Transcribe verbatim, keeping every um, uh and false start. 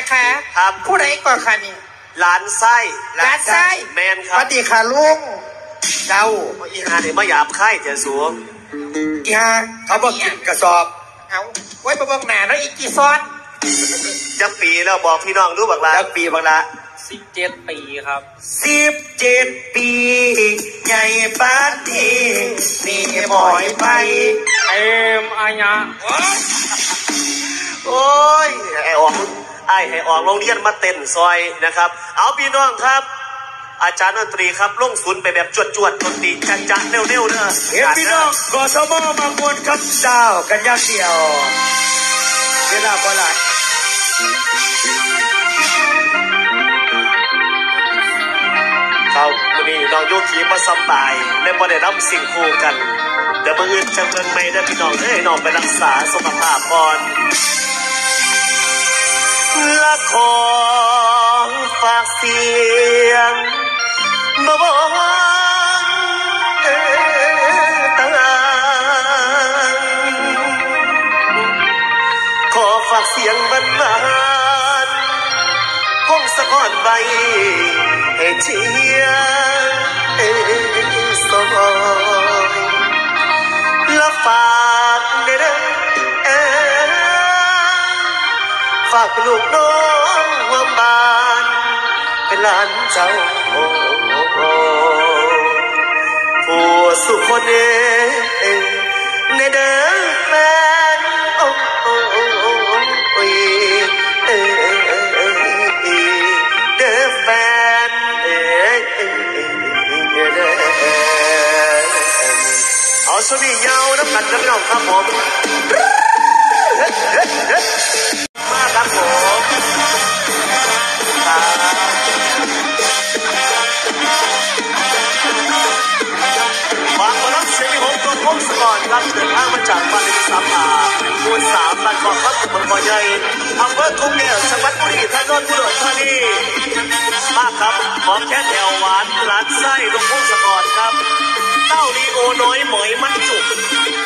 นะคะครับผู้ใดก่อนค่ะนี่หลานไส้หลานไส้แมนครับสวัสดีค่ะลุงเจ้าอีหาเนี่ยมาหยาบค่ายเถอะสูงอีหาเขาบอกกินกระสอบเอาไว้ประบังหนาแล้วอีกกี่ซ้อนจะปีแล้วบอกพี่น้องรู้บักละจะปีบักละสิบเจ็ดปีครับสิบเจ็ดปีใหญ่ปานทีนี่บ่อยไปเอ็มอายะโอ้ยไอออกไอให้ออกโรงเรียนมาเต้นซอยนะครับเอาพี่น้องครับอาจารย์ดนตรีครับลงศูนย์ไปแบบจวดจวดดนตรีจันจันเร็วเร็วเนอะเห็นพี่น้องกสมบางคนครับเจ้ากันยาเดียวเวลาเวลาเขาวันนี้น้องโยคีมาสบายและบ่ได้รับสิ่งคู่กันเดี๋ยวมื่ออื่นจะเมืองไม่ได้พี่น้องให้น้องไปรักษาสุขภาพก่อนละขอฝากเสียงบ่บ่ตั้งขอฝากเสียงบันบานพงสะกอนใบให้เชียร์สอยและฝากเด้อฝากลูกน้องหัวบานเป็นหลานเจ้าผู้สุขคนเองในเด้อแฟนโอ้ยเด้อแฟนเอาสวียาวน้ำกันกับน้องครับผมมาครับผมบางคนรับเสียงหกตัวพงศกรรับเดินทางมาจากบ้านเลขสามอาหมู่สามบ้านเกาะพักตำบลบ่อใหญ่อำเภอทุ่งแก้วจังหวัดบุรีรัมย์อุดรธานีมาครับของแค่แถวหวานหลานไส้ลุงพงศกรครับเต้าลีโอน้อยหมอยมันจุก